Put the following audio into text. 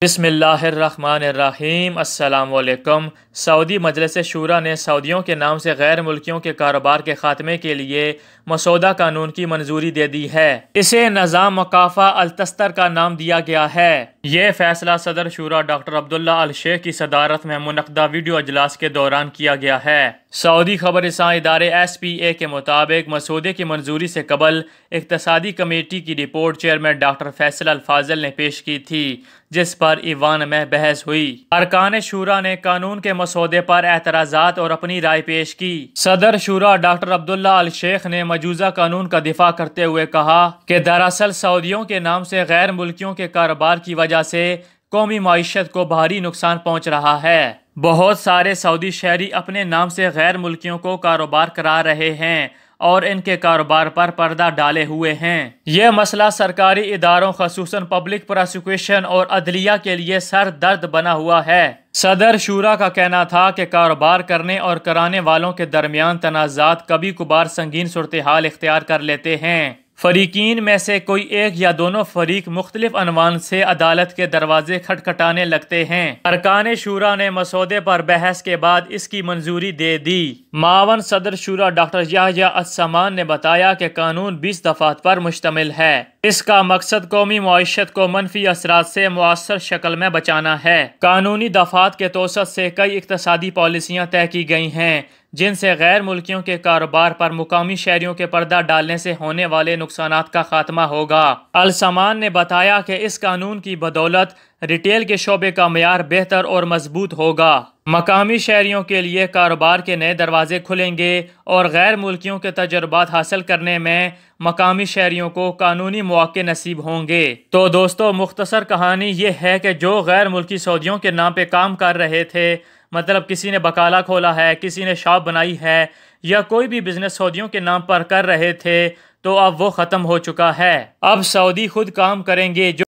بسم اللہ الرحمن الرحیم۔ السلام علیکم۔ سعودی مجلس شورا نے سعودیوں کے نام سے غیر ملکیوں کے کاروبار کے خاتمے کے لیے مسودہ قانون کی منظوری دے دی ہے۔ اسے نظام مکافہ التستر کا نام دیا گیا ہے۔ یہ فیصلہ صدر شورا ڈاکٹر عبداللہ الشیخ کی صدارت میں منعقدہ ویڈیو اجلاس کے دوران کیا گیا ہے۔ سعودی خبر رساں ادارے SPA کے مطابق مسودے کی منظوری سے قبل اقتصادی کمیٹی کی report chairman doctor Faisal Alfazil نے پیش کی تھی، جس پر ایوان میں بحث ہوئی۔ ارکان شورا نے قانون کے مسودے پر اعتراضات اور اپنی رائے پیش کی۔ صدر شورا ڈاکٹر عبداللہ الشیخ نے مجوزہ قانون کا دفاع کرتے ہوئے کہا کہ دراصل سعودیوں کے نام سے غیر ملکیوں کے کاروبار کی وجہ سے قومی معیشت کو بھاری نقصان پہنچ رہا ہے۔ بہت سارے سعودی شہری اپنے نام سے غیر ملکیوں کو کاروبار کرا رہے ہیں اور ان کے کاروبار پر پردہ ڈالے ہوئے ہیں۔ یہ مسئلہ سرکاری اداروں خصوصاً پبلک پراسیکیوشن اور عدلیہ کے لیے سر درد بنا ہوا ہے۔ صدر شورا کا کہنا تھا کہ کاروبار کرنے اور کرانے والوں کے درمیان تنازعات کبھی کبھار سنگین صورتحال اختیار کر لیتے ہیں۔ فریقین میں سے کوئی ایک یا دونوں فریق مختلف عنوان سے عدالت کے دروازے کھٹکھٹانے لگتے ہیں۔ ارکان شورا نے مسودے پر بحث کے بعد اس کی منظوری دے دی۔ معاون صدر شورا ڈاکٹر یحییٰ السمان نے بتایا کہ قانون 20 دفعات پر مشتمل ہے۔ اس کا مقصد قومی معیشت کو منفی اثرات سے مؤثر شکل میں بچانا ہے۔ قانونی دفعات کے توسط سے کئی اقتصادی پالیسیاں طے کی گئی ہیں، جن سے غیر ملکیوں کے کاروبار پر مقامی شہریوں کے پردہ ڈالنے سے ہونے والے نقصانات کا خاتمہ ہوگا۔ السمان نے بتایا کہ اس قانون کی بدولت ریٹیل کے شعبے کا معیار بہتر اور مضبوط ہوگا۔ مقامی شہریوں کے لیے کاروبار کے نئے دروازے کھلیں گے اور غیر ملکیوں کے تجربات حاصل کرنے میں مقامی شہریوں کو قانونی مواقع نصیب ہوں گے۔ تو دوستو، مختصر کہانی یہ ہے کہ جو غیر ملکی سعودیوں کے نام پہ کام کر رہے تھے، مطلب کسی نے بقالہ کھولا ہے، کسی نے شاپ بنائی ہے، یا کوئی بھی بزنس سعودیوں کے نام پر کر رہے تھے، تو اب وہ ختم ہو چکا ہے۔ اب سعودی خود کام کریں گے۔